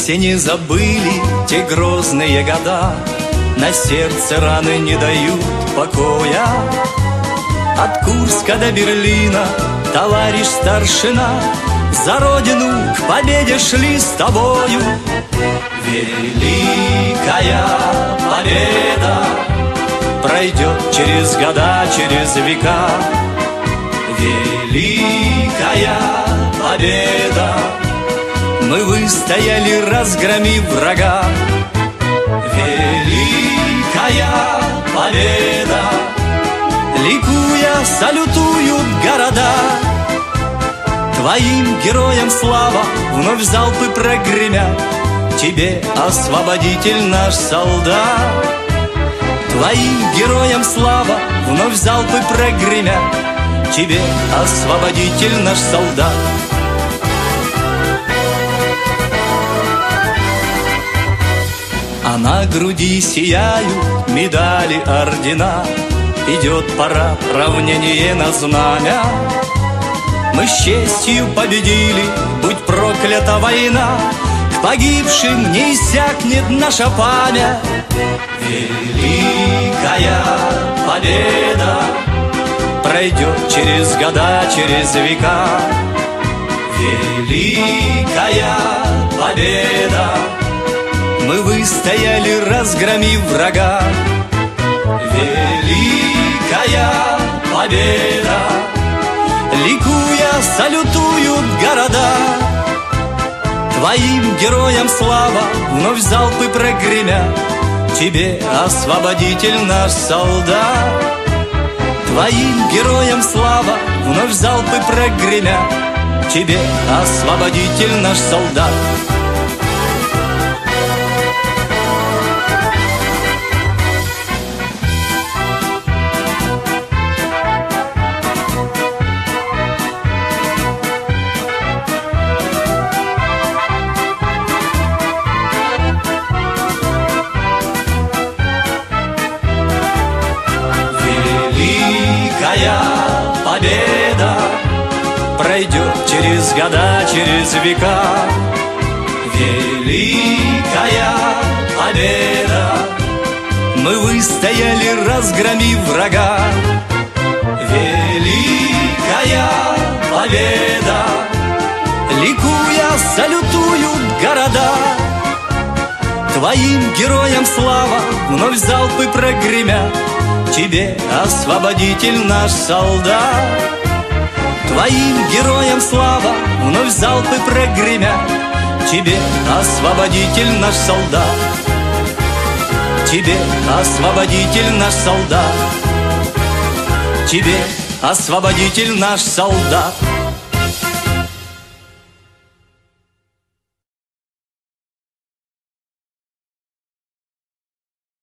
все не забыли те грозные года, на сердце раны не дают покоя. От Курска до Берлина, товарищ старшина, за родину к победе шли с тобою. Великая победа пройдет через года, через века. Великая победа, мы выстояли, разгромив врага. Великая победа, ликуя, салютуют города. Твоим героям слава, вновь залпы прогремят. Тебе, освободитель наш солдат. Твоим героям слава, вновь залпы прогремят. Тебе, освободитель наш солдат. А на груди сияют медали, ордена. Идет пора, равнение на знамя. Мы с честью победили, будь проклята война. К погибшим не иссякнет наша память. Великая победа пройдет через года, через века. Великая победа, мы выстояли, разгромив врага. Великая победа, ликуя, салютуют города. Твоим героям слава, вновь залпы прогремят. Тебе, освободитель наш солдат. Твоим героям слава, вновь залпы прогремят. Тебе, освободитель наш солдат. Великая победа пройдет через года, через века. Великая победа, мы выстояли, разгромив врага. Великая победа, ликуя, салютуют города. Твоим героям слава, вновь залпы прогремят. Тебе, освободитель наш солдат. Твоим героям слава, вновь залпы прогремят. Тебе, освободитель наш солдат. Тебе, освободитель наш солдат. Тебе, освободитель наш солдат.